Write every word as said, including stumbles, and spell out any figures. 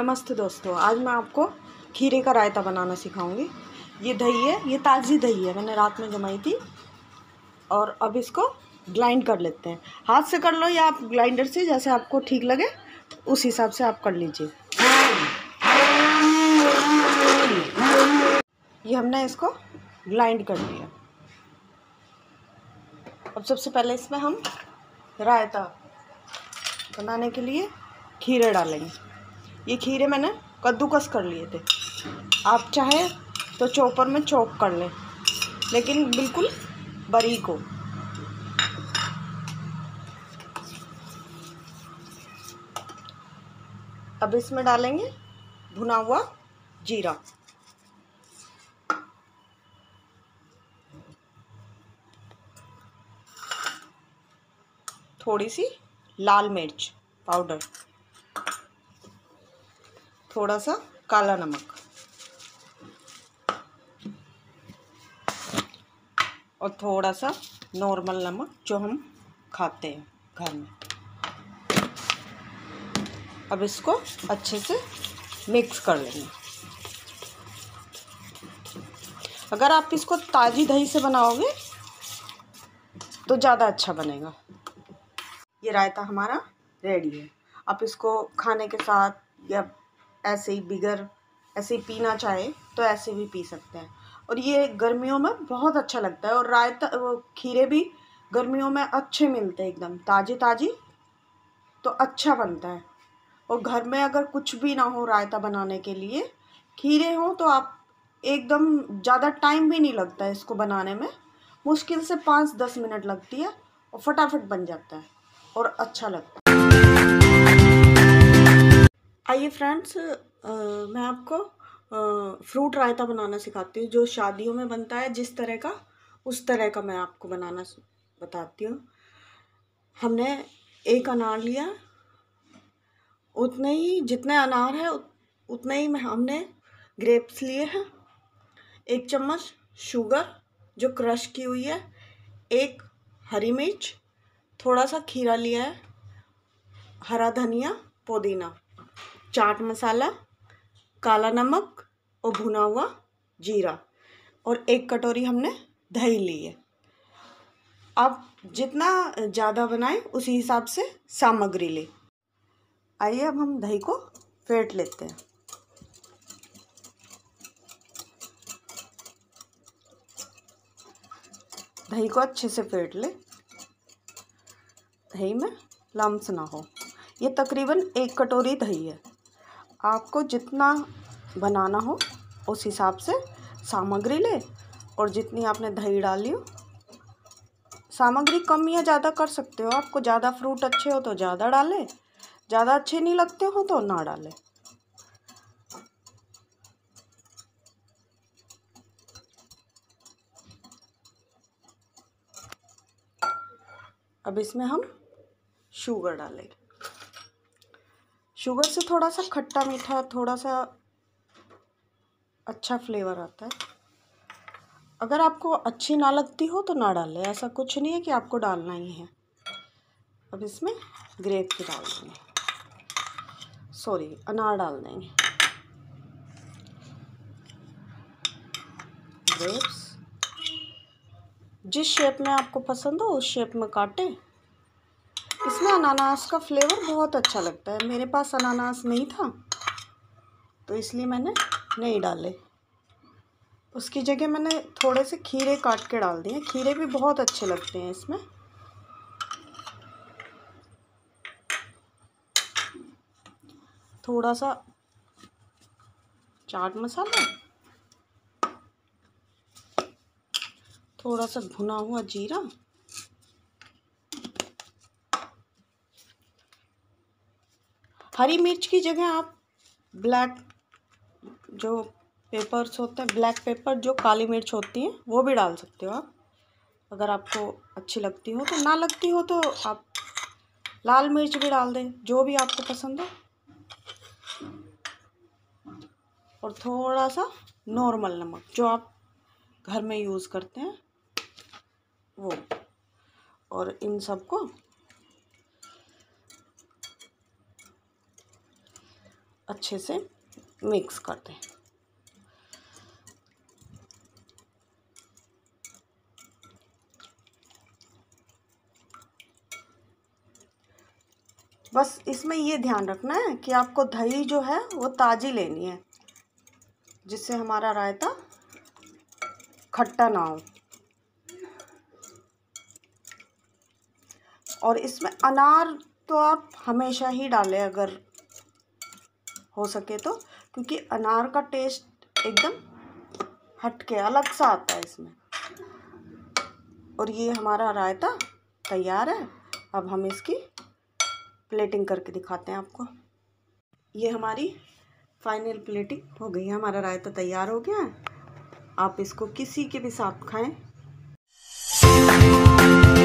नमस्ते दोस्तों, आज मैं आपको खीरे का रायता बनाना सिखाऊंगी। ये दही है, ये ताज़ी दही है, मैंने रात में जमाई थी। और अब इसको ग्राइंड कर लेते हैं। हाथ से कर लो या आप ग्राइंडर से, जैसे आपको ठीक लगे उस हिसाब से आप कर लीजिए। ये हमने इसको ग्राइंड कर लिया। अब सबसे पहले इसमें हम रायता बनाने के लिए खीरे डालेंगे। ये खीरे मैंने कद्दूकस कर लिए थे। आप चाहे तो चॉपर में चॉप कर लें, लेकिन बिल्कुल बारीक हो। अब इसमें डालेंगे भुना हुआ जीरा, थोड़ी सी लाल मिर्च पाउडर, थोड़ा सा काला नमक और थोड़ा सा नॉर्मल नमक जो हम खाते हैं घर में। अब इसको अच्छे से मिक्स कर लेंगे। अगर आप इसको ताज़ी दही से बनाओगे तो ज़्यादा अच्छा बनेगा। ये रायता हमारा रेडी है। आप इसको खाने के साथ या ऐसे ही बिगर ऐसे ही पीना चाहे तो ऐसे भी पी सकते हैं। और ये गर्मियों में बहुत अच्छा लगता है। और रायता वो खीरे भी गर्मियों में अच्छे मिलते हैं, एकदम ताज़ी ताज़ी, तो अच्छा बनता है। और घर में अगर कुछ भी ना हो रायता बनाने के लिए, खीरे हो तो आप एकदम ज़्यादा टाइम भी नहीं लगता है इसको बनाने में। मुश्किल से पाँच दस मिनट लगती है और फटाफट बन जाता है और अच्छा लगता है। आइए फ्रेंड्स, मैं आपको फ्रूट रायता बनाना सिखाती हूँ, जो शादियों में बनता है जिस तरह का, उस तरह का मैं आपको बनाना बताती हूँ। हमने एक अनार लिया, उतने ही जितने अनार है उतने ही में हमने ग्रेप्स लिए हैं। एक चम्मच शुगर जो क्रश की हुई है, एक हरी मिर्च, थोड़ा सा खीरा लिया है, हरा धनिया, पुदीना, चाट मसाला, काला नमक और भुना हुआ जीरा, और एक कटोरी हमने दही ली है। आप जितना ज़्यादा बनाएं उसी हिसाब से सामग्री ले। आइए अब हम दही को फेंट लेते हैं। दही को अच्छे से फेंट ले, दही में लम्स ना हो। ये तकरीबन एक कटोरी दही है। आपको जितना बनाना हो उस हिसाब से सामग्री ले, और जितनी आपने दही डाली हो, सामग्री कम या ज़्यादा कर सकते हो। आपको ज़्यादा फ्रूट अच्छे हो तो ज़्यादा डालें, ज़्यादा अच्छे नहीं लगते हो तो ना डालें। अब इसमें हम शुगर डालेंगे। शुगर से थोड़ा सा खट्टा मीठा, थोड़ा सा अच्छा फ्लेवर आता है। अगर आपको अच्छी ना लगती हो तो ना डालें, ऐसा कुछ नहीं है कि आपको डालना ही है। अब इसमें ग्रेप भी डाल देंगे, सॉरी अनार डाल देंगे। ग्रेप्स जिस शेप में आपको पसंद हो उस शेप में काटें। इसमें अनानास का फ्लेवर बहुत अच्छा लगता है। मेरे पास अनानास नहीं था तो इसलिए मैंने नहीं डाले। उसकी जगह मैंने थोड़े से खीरे काट के डाल दिए। खीरे भी बहुत अच्छे लगते हैं इसमें। थोड़ा सा चाट मसाला, थोड़ा सा भुना हुआ जीरा, हरी मिर्च की जगह आप ब्लैक जो पेपर्स होते हैं, ब्लैक पेपर जो काली मिर्च होती हैं, वो भी डाल सकते हो आप, अगर आपको अच्छी लगती हो। तो ना लगती हो तो आप लाल मिर्च भी डाल दें, जो भी आपको पसंद हो। और थोड़ा सा नॉर्मल नमक जो आप घर में यूज़ करते हैं वो। और इन सबको अच्छे से मिक्स कर दें। बस इसमें ये ध्यान रखना है कि आपको दही जो है वो ताज़ी लेनी है, जिससे हमारा रायता खट्टा ना हो। और इसमें अनार तो आप हमेशा ही डालें अगर हो सके तो, क्योंकि अनार का टेस्ट एकदम हटके अलग सा आता है इसमें। और ये हमारा रायता तैयार है। अब हम इसकी प्लेटिंग करके दिखाते हैं आपको। ये हमारी फाइनल प्लेटिंग हो गई है, हमारा रायता तैयार हो गया है। आप इसको किसी के भी साथ खाएं।